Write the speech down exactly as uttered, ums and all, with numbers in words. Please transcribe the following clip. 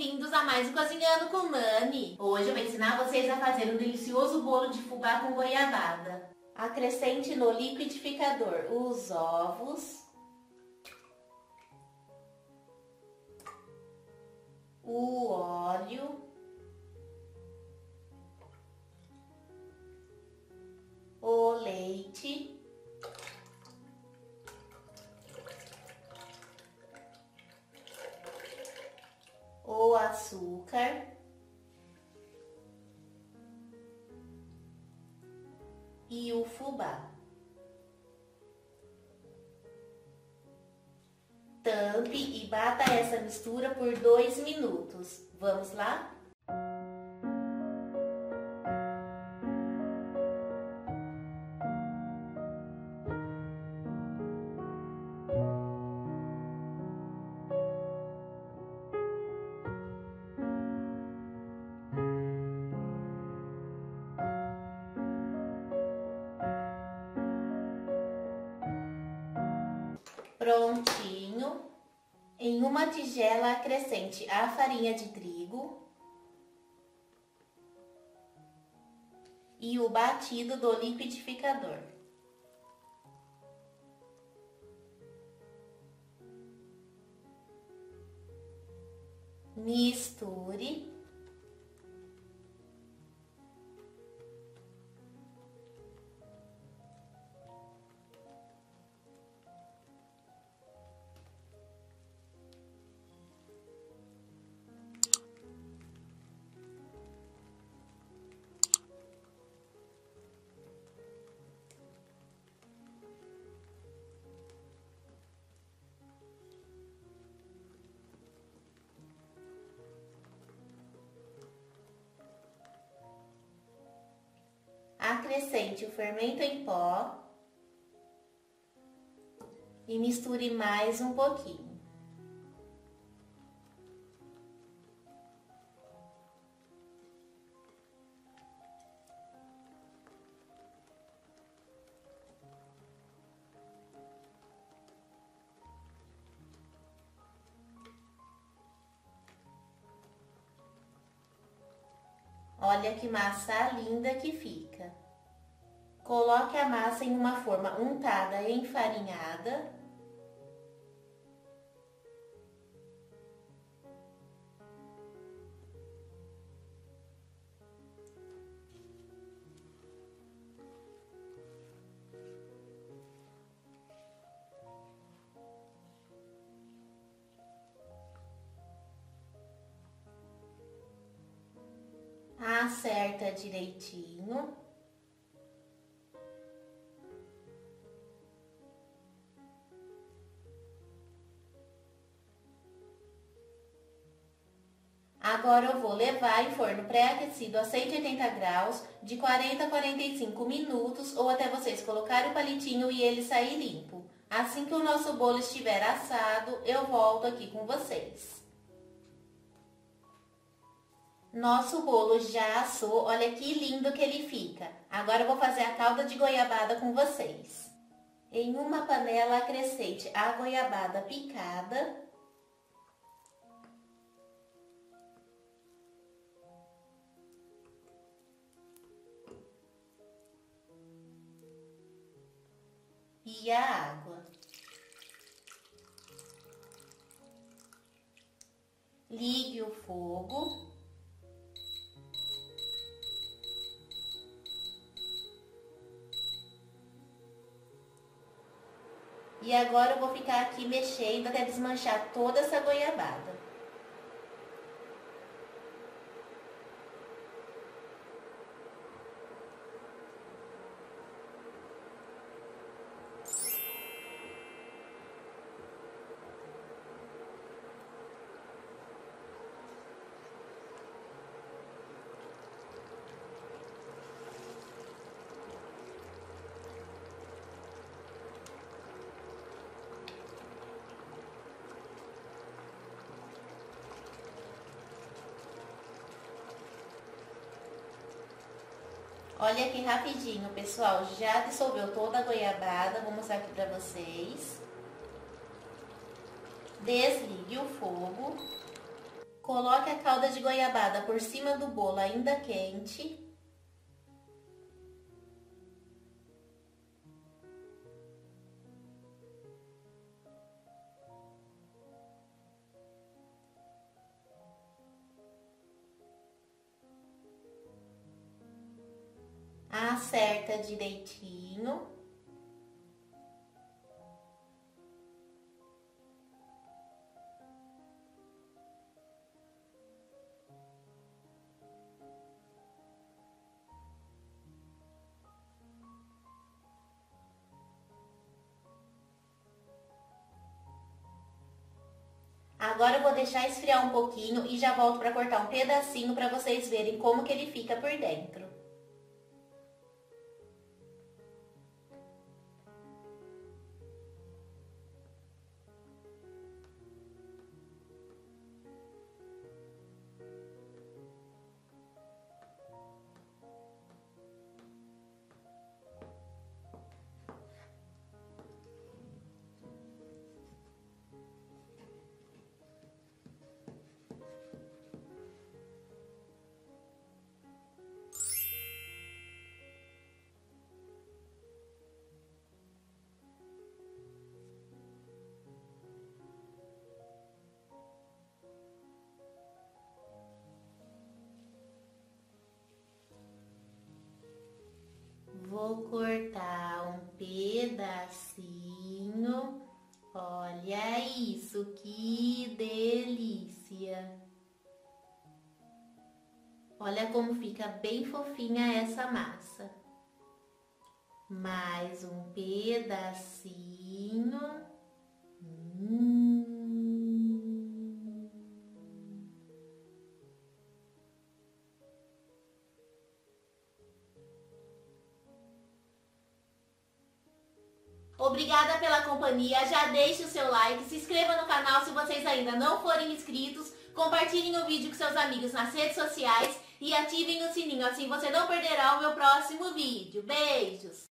bem-vindos a mais um Cozinhando com Nani. Hoje eu vou ensinar vocês a fazer um delicioso bolo de fubá com goiabada. Acrescente no liquidificador os ovos, o óleo, o leite, o açúcar, e o fubá. Tampe e bata essa mistura por dois minutos. Vamos lá? Prontinho. Em uma tigela acrescente a farinha de trigo e o batido do liquidificador. Misture. Acrescente o fermento em pó e misture mais um pouquinho. Olha que massa linda que fica. Coloque a massa em uma forma untada e enfarinhada. Acerta direitinho. Agora eu vou levar em forno pré-aquecido a cento e oitenta graus, de quarenta a quarenta e cinco minutos, ou até vocês colocarem o palitinho e ele sair limpo. Assim que o nosso bolo estiver assado, eu volto aqui com vocês. Nosso bolo já assou, olha que lindo que ele fica. Agora eu vou fazer a calda de goiabada com vocês. Em uma panela acrescente a goiabada picada. E a água. Ligue o fogo. E agora eu vou ficar aqui mexendo até desmanchar toda essa goiabada. Olha aqui rapidinho, pessoal, já dissolveu toda a goiabada, vou mostrar aqui pra vocês. Desligue o fogo. Coloque a calda de goiabada por cima do bolo ainda quente. Acerta direitinho. Agora eu vou deixar esfriar um pouquinho e já volto para cortar um pedacinho para vocês verem como que ele fica por dentro. Vou cortar um pedacinho. Olha isso, que delícia! Olha como fica bem fofinha essa massa. Mais um pedacinho. Hum. Obrigada pela companhia, já deixe o seu like, se inscreva no canal se vocês ainda não forem inscritos, compartilhem o vídeo com seus amigos nas redes sociais e ativem o sininho, assim você não perderá o meu próximo vídeo. Beijos!